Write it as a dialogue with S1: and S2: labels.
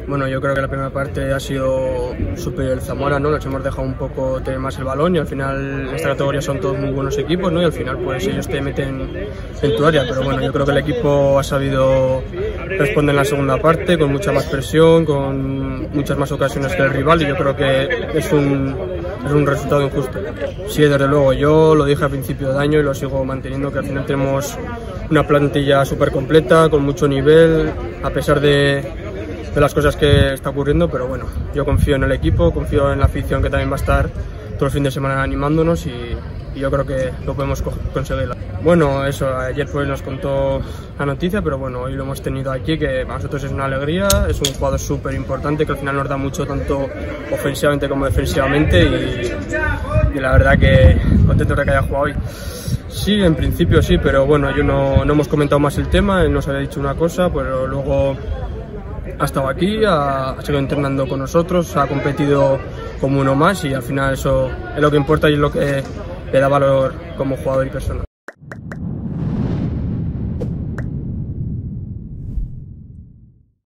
S1: Bueno, yo creo que la primera parte ha sido superior el Zamora, ¿no? Nos hemos dejado un poco tener más el balón y al final en esta categoría son todos muy buenos equipos, ¿no? Y al final pues ellos te meten en tu área, pero bueno, yo creo que el equipo ha sabido responder en la segunda parte con mucha más presión, con muchas más ocasiones que el rival y yo creo que es un resultado injusto. Sí, desde luego, yo lo dije a principio de año y lo sigo manteniendo, que al final tenemos una plantilla súper completa, con mucho nivel, a pesar de las cosas que está ocurriendo, pero bueno, yo confío en el equipo, confío en la afición que también va a estar todo el fin de semana animándonos y yo creo que lo podemos conseguir. Bueno, eso, ayer pues nos contó la noticia, pero bueno, hoy lo hemos tenido aquí, que para nosotros es una alegría, es un jugador súper importante que al final nos da mucho tanto ofensivamente como defensivamente y la verdad que contento de que haya jugado hoy. Sí, en principio sí, pero bueno, yo no hemos comentado más el tema, él nos había dicho una cosa, pero luego ha estado aquí, ha seguido entrenando con nosotros, ha competido como uno más y al final eso es lo que importa y es lo que le da valor como jugador y persona.